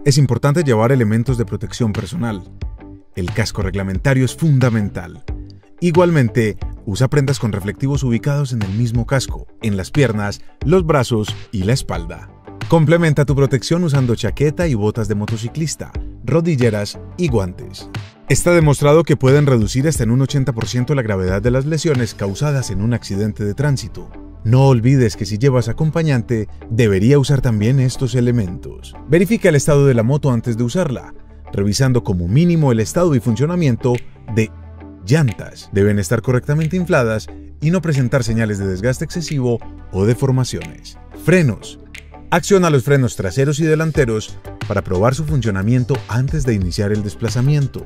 Es importante llevar elementos de protección personal. El casco reglamentario es fundamental. Igualmente, usa prendas con reflectivos ubicados en el mismo casco, en las piernas, los brazos y la espalda. Complementa tu protección usando chaqueta y botas de motociclista, rodilleras y guantes. Está demostrado que pueden reducir hasta en un 80% la gravedad de las lesiones causadas en un accidente de tránsito. No olvides que si llevas acompañante, debería usar también estos elementos. Verifica el estado de la moto antes de usarla, revisando como mínimo el estado y funcionamiento de llantas. Deben estar correctamente infladas y no presentar señales de desgaste excesivo o deformaciones. Frenos. Acciona los frenos traseros y delanteros para probar su funcionamiento antes de iniciar el desplazamiento.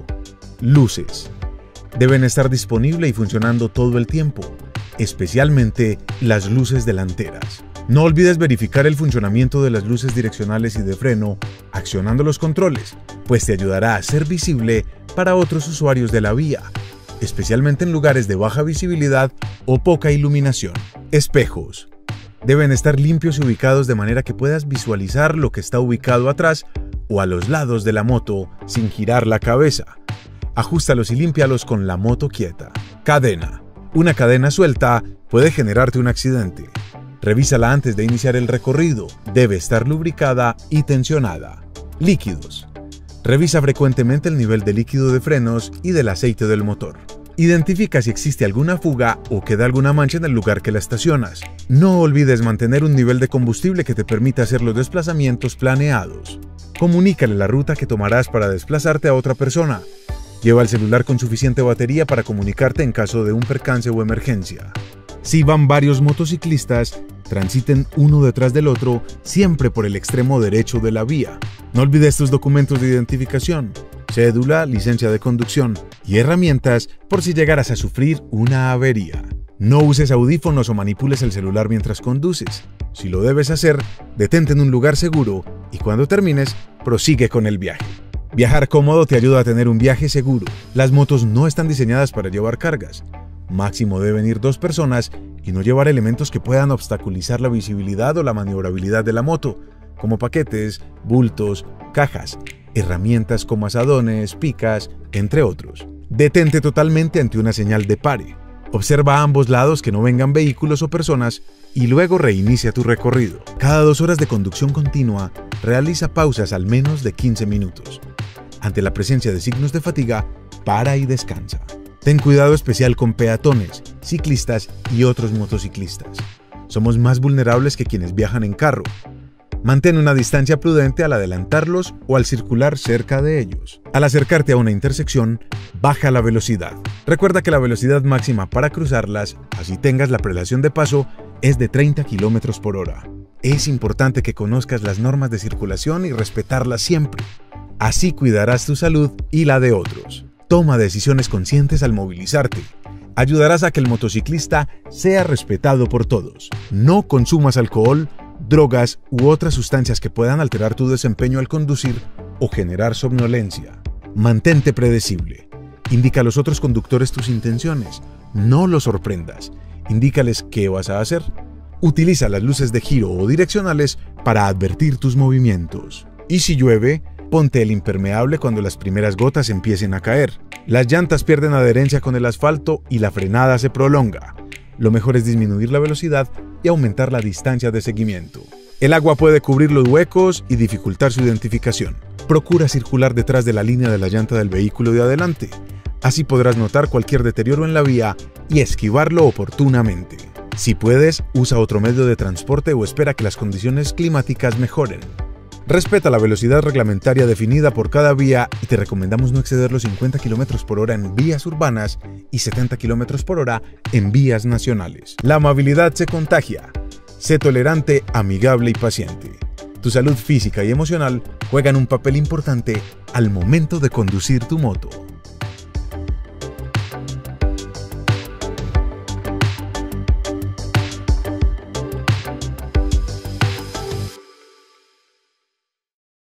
Luces. Deben estar disponibles y funcionando todo el tiempo, especialmente las luces delanteras. No olvides verificar el funcionamiento de las luces direccionales y de freno accionando los controles, pues te ayudará a ser visible para otros usuarios de la vía, especialmente en lugares de baja visibilidad o poca iluminación. Espejos. Deben estar limpios y ubicados de manera que puedas visualizar lo que está ubicado atrás o a los lados de la moto sin girar la cabeza. Ajústalos y límpialos con la moto quieta. Cadena. Una cadena suelta puede generarte un accidente. Revísala antes de iniciar el recorrido. Debe estar lubricada y tensionada. Líquidos. Revisa frecuentemente el nivel de líquido de frenos y del aceite del motor. Identifica si existe alguna fuga o queda alguna mancha en el lugar que la estacionas. No olvides mantener un nivel de combustible que te permita hacer los desplazamientos planeados. Comunícale la ruta que tomarás para desplazarte a otra persona. Lleva el celular con suficiente batería para comunicarte en caso de un percance o emergencia. Si van varios motociclistas, transiten uno detrás del otro, siempre por el extremo derecho de la vía. No olvides tus documentos de identificación, cédula, licencia de conducción y herramientas por si llegaras a sufrir una avería. No uses audífonos o manipules el celular mientras conduces. Si lo debes hacer, detente en un lugar seguro y cuando termines, prosigue con el viaje. Viajar cómodo te ayuda a tener un viaje seguro. Las motos no están diseñadas para llevar cargas. Máximo deben ir 2 personas y no llevar elementos que puedan obstaculizar la visibilidad o la maniobrabilidad de la moto, como paquetes, bultos, cajas, herramientas como azadones, picas, entre otros. Detente totalmente ante una señal de pare. Observa a ambos lados que no vengan vehículos o personas y luego reinicia tu recorrido. Cada 2 horas de conducción continua, realiza pausas al menos de 15 minutos. Ante la presencia de signos de fatiga, para y descansa. Ten cuidado especial con peatones, ciclistas y otros motociclistas. Somos más vulnerables que quienes viajan en carro. Mantén una distancia prudente al adelantarlos o al circular cerca de ellos. Al acercarte a una intersección, baja la velocidad. Recuerda que la velocidad máxima para cruzarlas, así tengas la prelación de paso, es de 30 km por hora. Es importante que conozcas las normas de circulación y respetarlas siempre. Así cuidarás tu salud y la de otros. Toma decisiones conscientes al movilizarte. Ayudarás a que el motociclista sea respetado por todos. No consumas alcohol, drogas u otras sustancias que puedan alterar tu desempeño al conducir o generar somnolencia. Mantente predecible. Indica a los otros conductores tus intenciones. No los sorprendas. Indícales qué vas a hacer. Utiliza las luces de giro o direccionales para advertir tus movimientos. Y si llueve, ponte el impermeable cuando las primeras gotas empiecen a caer. Las llantas pierden adherencia con el asfalto y la frenada se prolonga. Lo mejor es disminuir la velocidad y aumentar la distancia de seguimiento. El agua puede cubrir los huecos y dificultar su identificación. Procura circular detrás de la línea de la llanta del vehículo de adelante. Así podrás notar cualquier deterioro en la vía y esquivarlo oportunamente. Si puedes, usa otro medio de transporte o espera que las condiciones climáticas mejoren. Respeta la velocidad reglamentaria definida por cada vía y te recomendamos no exceder los 50 km por hora en vías urbanas y 70 km por hora en vías nacionales. La amabilidad se contagia. Sé tolerante, amigable y paciente. Tu salud física y emocional juegan un papel importante al momento de conducir tu moto.